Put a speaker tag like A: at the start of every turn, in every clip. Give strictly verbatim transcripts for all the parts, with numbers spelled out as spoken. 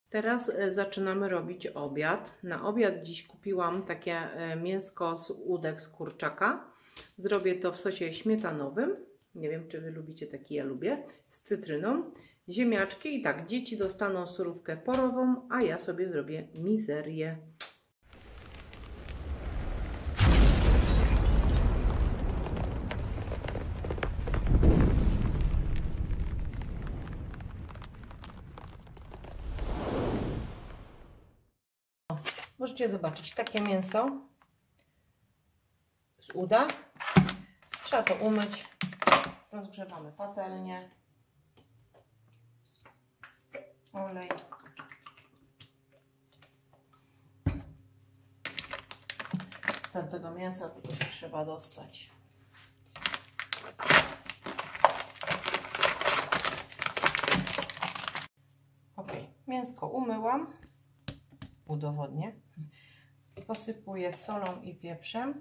A: Teraz zaczynamy robić obiad. Na obiad dziś kupiłam takie mięsko z udek z kurczaka. Zrobię to w sosie śmietanowym. Nie wiem, czy Wy lubicie taki, ja lubię. Z cytryną, ziemniaczki i tak, dzieci dostaną surówkę porową, a ja sobie zrobię mizerię. Możecie zobaczyć takie mięso z uda. Trzeba to umyć. Rozgrzewamy patelnię. Olej. Tego mięsa tutaj trzeba dostać. Ok, mięsko umyłam. Udowodnię. Posypuję solą i pieprzem.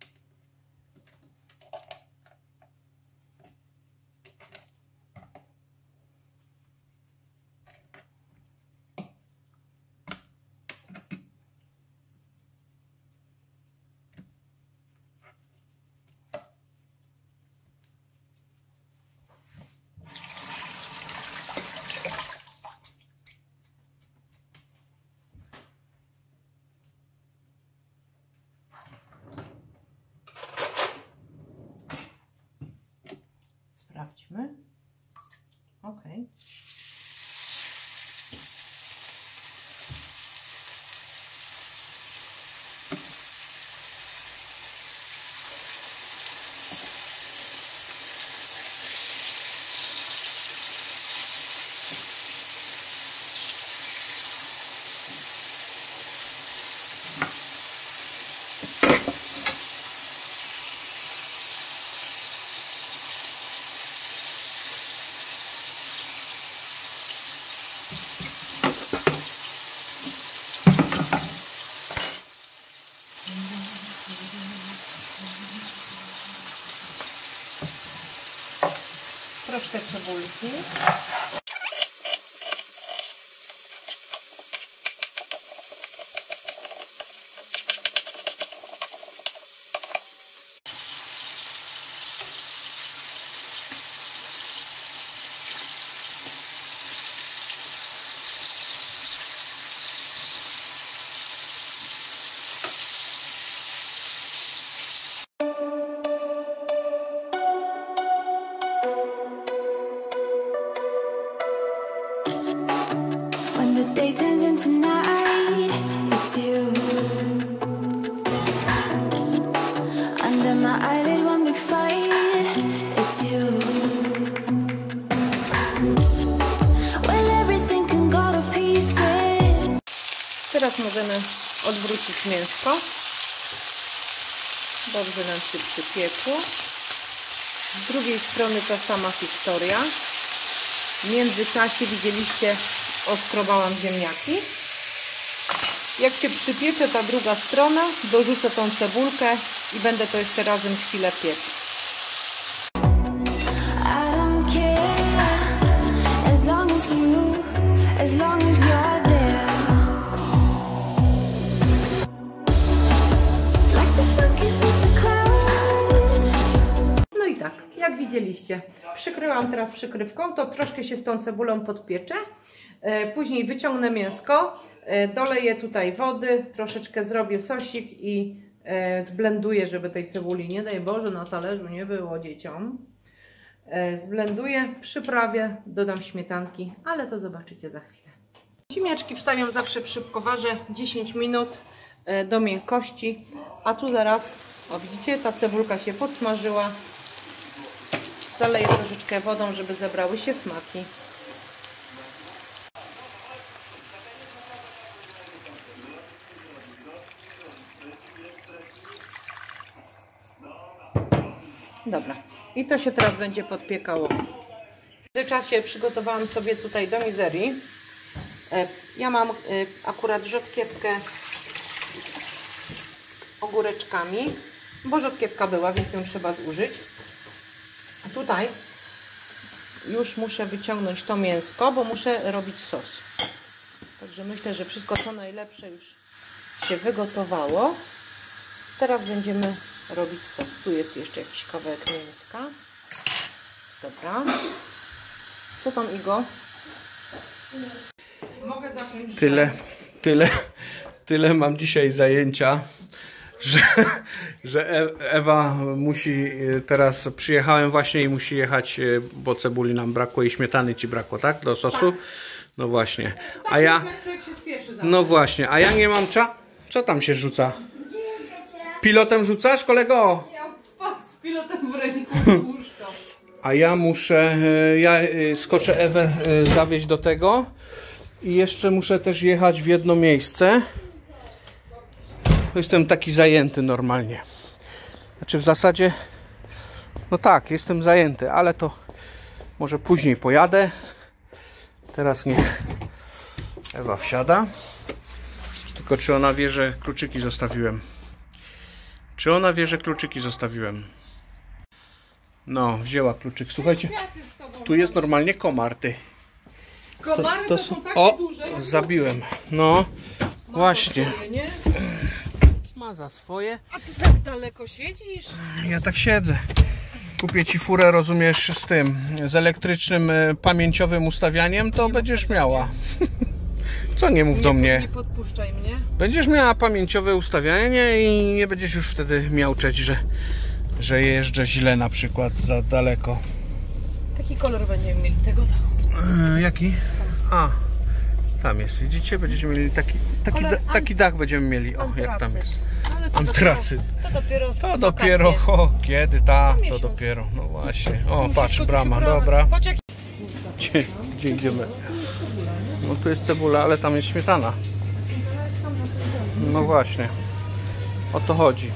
A: Sprawdźmy. Ok. Troszkę cebulki.
B: Day turns into night, it's you. Under my eyelid, one big fight, it's you. Well, everything can go to pieces.
A: Teraz możemy odwrócić mięsko. Dobrze nam się przypiekło. Z drugiej strony ta sama historia. W międzyczasie widzieliście, oskrobałam ziemniaki. Jak się przypiecze ta druga strona, dorzucę tą cebulkę i będę to jeszcze razem chwilę piec. No i tak, jak widzieliście, przykryłam teraz przykrywką, to troszkę się z tą cebulą podpiecze. Później wyciągnę mięsko, doleję tutaj wody, troszeczkę zrobię sosik i zblenduję, żeby tej cebuli, nie daj Boże, na talerzu nie było dzieciom. Zblenduję, przyprawię, dodam śmietanki, ale to zobaczycie za chwilę. Ziemniaczki wstawiam zawsze przy szybkowarze dziesięć minut do miękkości, a tu zaraz, o widzicie, ta cebulka się podsmażyła. Zaleję troszeczkę wodą, żeby zebrały się smaki. Dobra, i to się teraz będzie podpiekało. W międzyczasie przygotowałam sobie tutaj do mizerii. Ja mam akurat rzodkiewkę z ogóreczkami, bo rzodkiewka była, więc ją trzeba zużyć. A tutaj już muszę wyciągnąć to mięsko, bo muszę robić sos. Tak Także myślę, że wszystko co najlepsze już się wygotowało. Teraz będziemy robić sos. Tu jest jeszcze jakiś kawałek mięska. Dobra. Co tam, Igo? Mogę zacząć.
C: Tyle, tyle, tyle mam dzisiaj zajęcia, że, że Ewa musi teraz, przyjechałem właśnie i musi jechać, bo cebuli nam brakło i śmietany ci brakło, tak? Do sosu? Tak. No właśnie. A ja, no właśnie, a ja nie mam cza... Co tam się rzuca? Pilotem rzucasz, kolego?
A: Miał spać z pilotem w ręku z łóżka.
C: A ja muszę, ja skoczę Ewę zawieźć do tego i jeszcze muszę też jechać w jedno miejsce. Jestem taki zajęty normalnie. Znaczy w zasadzie, no tak, jestem zajęty, ale to może później pojadę. Teraz niech Ewa wsiada. Tylko czy ona wie, że kluczyki zostawiłem? Czy ona wie, że kluczyki zostawiłem? No, wzięła kluczyk. Słuchajcie, tu jest normalnie komar, ty.
A: Komary to, to są takie
C: o,
A: duże.
C: zabiłem. No,
A: ma
C: właśnie.
A: Swoje, nie?
C: Ma za swoje.
A: A ty tak daleko siedzisz?
C: Ja tak siedzę. Kupię ci furę, rozumiesz, z tym, z elektrycznym, pamięciowym ustawianiem, to nie będziesz miała. Co nie mów
A: nie,
C: do mnie?
A: Nie podpuszczaj mnie.
C: Będziesz miała pamięciowe ustawianie i nie będziesz już wtedy miauczeć, że, że jeżdżę źle na przykład za daleko.
A: Taki kolor będziemy mieli tego dachu.
C: Yy, jaki? A, tam jest, widzicie? Będziecie mieli taki, taki, da, taki dach będziemy mieli. O, jak tam jest.
A: Ale to
C: Antracyt.
A: Dopiero, to dopiero
C: To dopiero, o, kiedy ta, to dopiero, no właśnie. O, patrz, brama, dobra.
A: Patrz, jak...
C: Gdzie, gdzie idziemy? No tu jest cebula, ale tam jest śmietana. No właśnie. O to chodzi.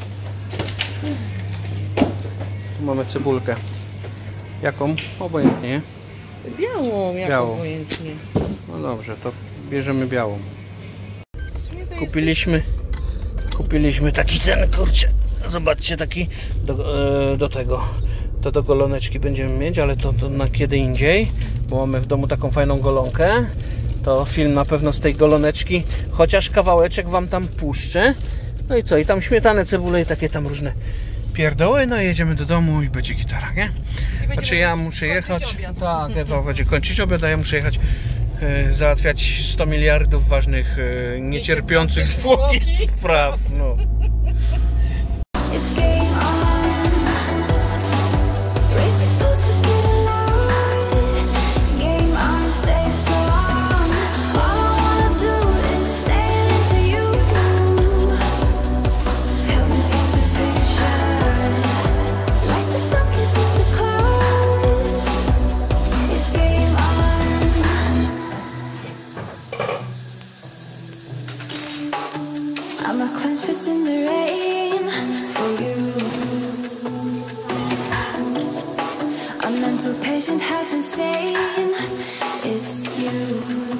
C: Tu mamy cebulkę. Jaką? Obojętnie.
A: Białą, jak
C: Białą.
A: obojętnie.
C: No dobrze, to bierzemy białą. Kupiliśmy Kupiliśmy taki ten, kurczę. Zobaczcie, taki do, e, do tego. To do goloneczki będziemy mieć, ale to, to na kiedy indziej. Bo mamy w domu taką fajną golonkę. To film na pewno z tej goloneczki. Chociaż kawałeczek wam tam puszczę. No i co? I tam śmietanę, cebulę i takie tam różne pierdoły. No i jedziemy do domu i będzie gitara, nie? Znaczy ja muszę jechać. Tak, Ewa będzie kończyć obiad, a ja muszę jechać e, załatwiać sto miliardów ważnych, e, niecierpiących zwłoki spraw. No.
B: It's game on. Race your pulse, but get alive. Game on, stay strong. All I wanna do is sail into you. Help me paint the picture. Like the sun kisses the clouds. It's game on. I'm a clenched fist in the rain for you. A mental patient, half insane. It's you.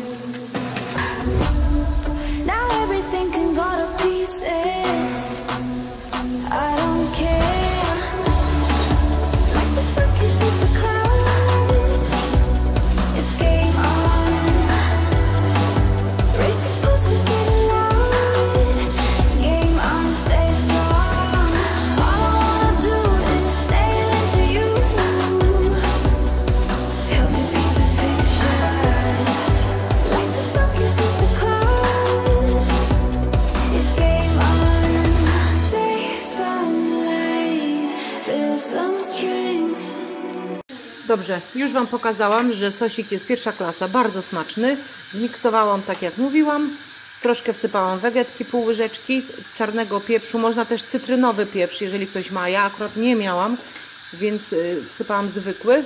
B: Now everything can go to pieces. I don't care. Like the sun kisses the clouds. It's game on. Race your pulse, we get alive. Game on, stay strong. All I wanna do is sail into you. Help me paint the picture. Like the sun kisses the clouds. It's game on. Save some light, build some strength.
A: Dobrze, już wam pokazałam, że sosik jest pierwsza klasa, bardzo smaczny. Zmiksowałam tak jak mówiłam. Troszkę wsypałam wegetki, pół łyżeczki czarnego pieprzu. Można też cytrynowy pieprz, jeżeli ktoś ma. Ja akurat nie miałam, więc y, wsypałam zwykły.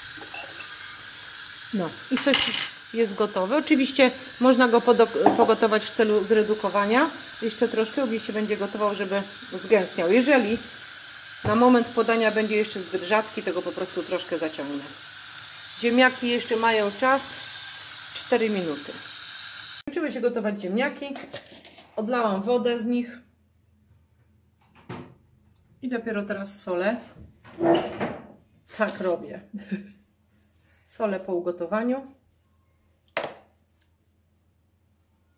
A: No i sosik jest gotowy. Oczywiście można go pogotować w celu zredukowania. Jeszcze troszkę, gdzieś się będzie gotował, żeby zgęstniał. Jeżeli na moment podania będzie jeszcze zbyt rzadki, to go po prostu troszkę zaciągnę. Ziemniaki jeszcze mają czas cztery minuty. Skończyły się gotować ziemniaki. Odlałam wodę z nich. I dopiero teraz solę. Tak robię. Solę po ugotowaniu.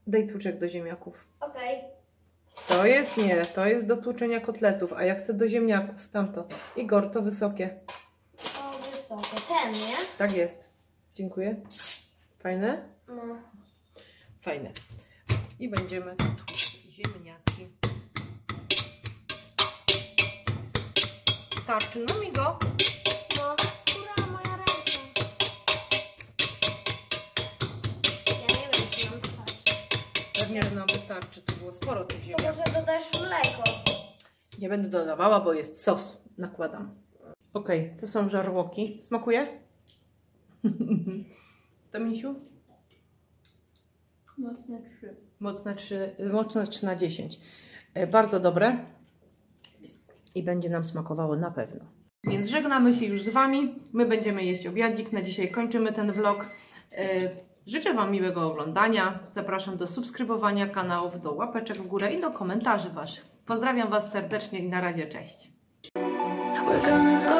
A: Daj tłuczek do ziemniaków.
D: Okej.
A: To jest nie, to jest do tłuczenia kotletów, a ja chcę do ziemniaków, tamto. Igor, to wysokie.
D: O, wysokie. Ten, nie?
A: Tak jest. Dziękuję. Fajne?
D: No.
A: Fajne. I będziemy tłuc ziemniaki. Starczy nam i go.
D: No. Ura, moja ręka. Ja nie wiem, czy nam starczy.
A: Pewnie, że nam wystarczy. Tu było sporo tych
D: To
A: ziemniaków.
D: może dodasz mleko.
A: Nie będę dodawała, bo jest sos. Nakładam. Ok, to są żarłoki. Smakuje? To misiu?
D: Mocne trzy.
A: Mocne trzy, mocne trzy na dziesięć. E, Bardzo dobre. I będzie nam smakowało na pewno. Więc żegnamy się już z Wami. My będziemy jeść obiadzik. Na dzisiaj kończymy ten vlog. E, Życzę Wam miłego oglądania. Zapraszam do subskrybowania kanałów, do łapeczek w górę i do komentarzy Waszych. Pozdrawiam Was serdecznie i na razie. Cześć.
B: We're gonna go